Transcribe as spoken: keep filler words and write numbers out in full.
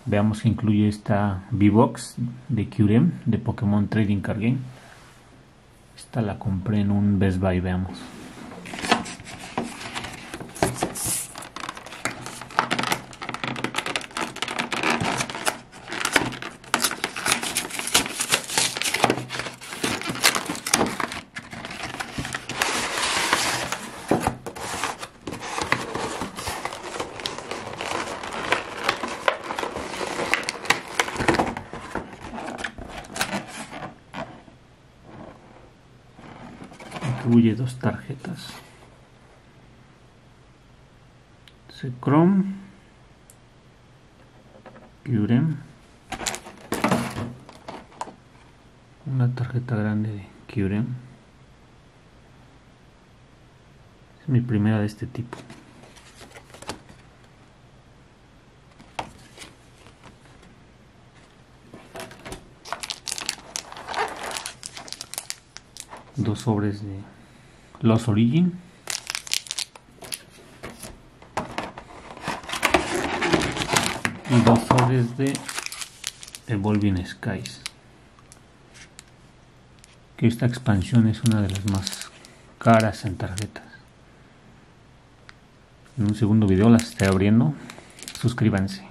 Veamos que incluye esta V-Box de Kyurem de Pokémon Trading Card Game. Esta la compré en un Best Buy, veamos. Incluye dos tarjetas. Zekrom, Kyurem, una tarjeta grande de Kyurem. Es mi primera de este tipo. Dos sobres de Los Origin. Y dos sobres de Evolving Skies. Que esta expansión es una de las más caras en tarjetas. En un segundo video las estaré abriendo. Suscríbanse.